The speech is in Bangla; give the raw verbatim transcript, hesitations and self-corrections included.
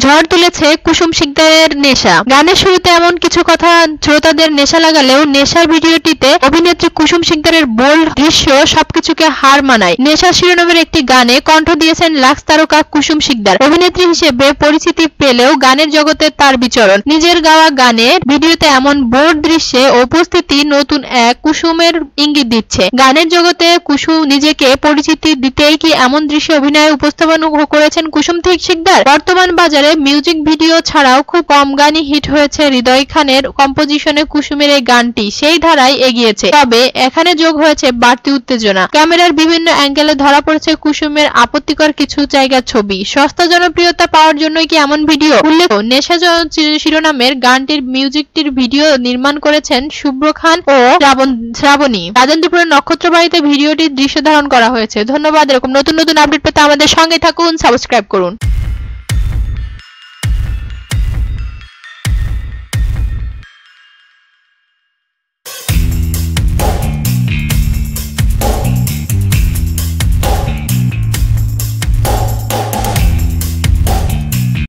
ঝড় তুলেছে কুসুম শিকদারের নেশা। গানের শুরুতে এমন কিছু কথা শ্রোতাদের নেশা লাগালেও নেশার ভিডিওটিতে অভিনেত্রী কুসুম শিকদারের বোল্ড দৃশ্য সবকিছুকে হার মানায়। নেশা শিরোনামের একটি গানে কণ্ঠ দিয়েছেন লাক্স তারকা কুসুম শিকদার। অভিনেত্রী হিসেবে পরিচিতি পেলেও গানের জগতে তার বিচরণ। নিজের গাওয়া গানের ভিডিওতে এমন বোল্ড দৃশ্যে উপস্থিতি নতুন এক কুসুমের ইঙ্গিত দিচ্ছে। গানের জগতে কুসুম নিজেকে পরিচিতি দিতেই কি এমন দৃশ্য অভিনয়ে উপস্থাপন করেছেন কুসুম শিকদার। বর্তমান বাজারে মিউজিক ভিডিও ছাড়াও খুব কম গানই হিট হয়েছে। হৃদয় খানের কম্পোজিশনে কুসুমের এই গানটি সেই ধারায় এগিয়েছে, তবে এখানে যোগ হয়েছে বাড়তি উত্তেজনা। ক্যামেরার বিভিন্ন অ্যাঙ্গেলে ধরা পড়েছে কুসুমের আপত্তিকর কিছু জায়গার ছবি। সস্তা জনপ্রিয়তা পাওয়ার জন্যই কি এমন ভিডিও? উল্লেখ, নেশা শিরোনামের গানটির মিউজিকটির ভিডিও নির্মাণ করেছেন শুভ্র খান ও শ্রাবণী। রাজেন্দ্রপুরের নক্ষত্র বাড়িতে ভিডিওটির দৃশ্য ধারণ করা হয়েছে। ধন্যবাদ। এরকম নতুন নতুন আপডেট পেতে আমাদের সঙ্গে থাকুন, সাবস্ক্রাইব করুন।